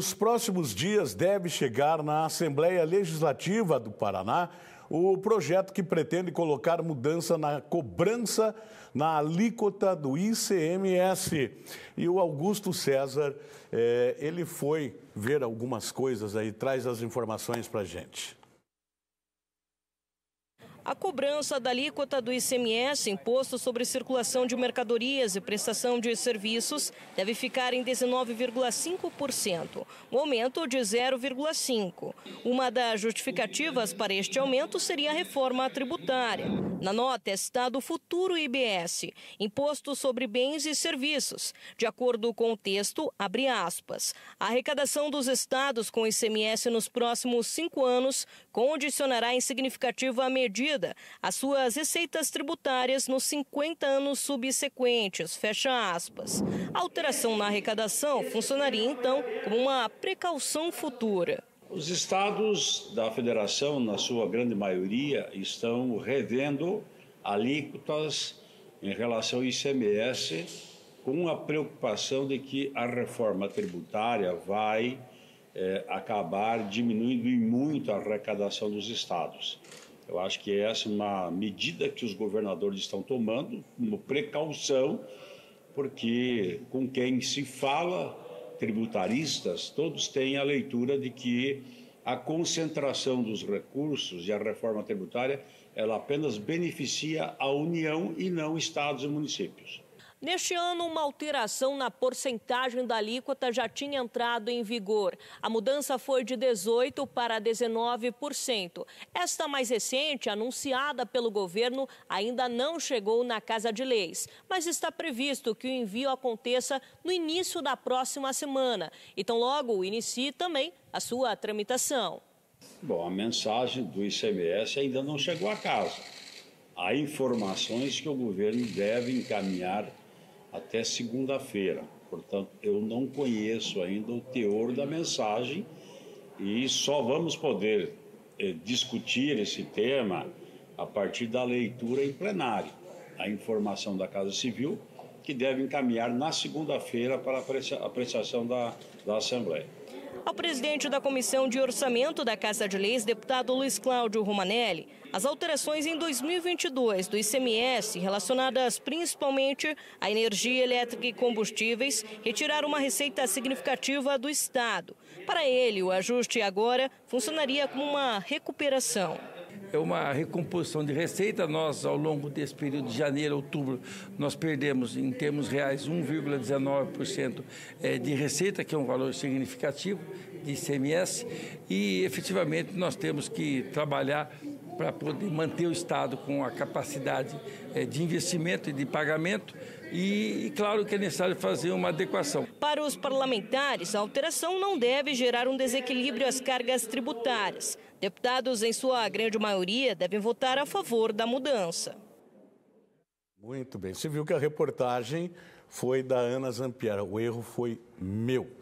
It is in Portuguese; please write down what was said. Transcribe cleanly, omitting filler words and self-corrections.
Nos próximos dias deve chegar na Assembleia Legislativa do Paraná o projeto que pretende colocar mudança na cobrança na alíquota do ICMS. E o Augusto César, ele foi ver algumas coisas aí, traz as informações para a gente. A cobrança da alíquota do ICMS, Imposto sobre Circulação de Mercadorias e Prestação de Serviços, deve ficar em 19,5%, um aumento de 0,5%. Uma das justificativas para este aumento seria a reforma tributária. Na nota está do futuro IBS, Imposto sobre Bens e Serviços. De acordo com o texto, abre aspas, a arrecadação dos estados com ICMS nos próximos 5 anos condicionará em significativa medida as suas receitas tributárias nos 50 anos subsequentes, fecha aspas. A alteração na arrecadação funcionaria, então, como uma precaução futura. Os estados da federação, na sua grande maioria, estão revendo alíquotas em relação ao ICMS com a preocupação de que a reforma tributária vai acabar diminuindo em muito a arrecadação dos estados. Eu acho que essa é uma medida que os governadores estão tomando, como precaução, porque com quem se fala, tributaristas, todos têm a leitura de que a concentração dos recursos e a reforma tributária, ela apenas beneficia a União e não estados e municípios. Neste ano, uma alteração na porcentagem da alíquota já tinha entrado em vigor. A mudança foi de 18% para 19%. Esta mais recente, anunciada pelo governo, ainda não chegou na Casa de Leis, mas está previsto que o envio aconteça no início da próxima semana. E tão logo inicie também a sua tramitação. Bom, a mensagem do ICMS ainda não chegou a casa. Há informações que o governo deve encaminhar até segunda-feira. Portanto, eu não conheço ainda o teor da mensagem e só vamos poder discutir esse tema a partir da leitura em plenário. A informação da Casa Civil, que deve encaminhar na segunda-feira para a apreciação da Assembleia. Ao presidente da Comissão de Orçamento da Casa de Leis, deputado Luiz Cláudio Romanelli, as alterações em 2022 do ICMS, relacionadas principalmente à energia elétrica e combustíveis, retiraram uma receita significativa do Estado. Para ele, o ajuste agora funcionaria como uma recuperação. É uma recomposição de receita. Nós, ao longo desse período de janeiro a outubro, nós perdemos, em termos reais, 1,19% de receita, que é um valor significativo de ICMS, e efetivamente nós temos que trabalhar para poder manter o Estado com a capacidade de investimento e de pagamento e claro que é necessário fazer uma adequação. Para os parlamentares, a alteração não deve gerar um desequilíbrio às cargas tributárias. Deputados, em sua grande maioria, devem votar a favor da mudança. Muito bem. Você viu que a reportagem foi da Ana Zampieri. O erro foi meu.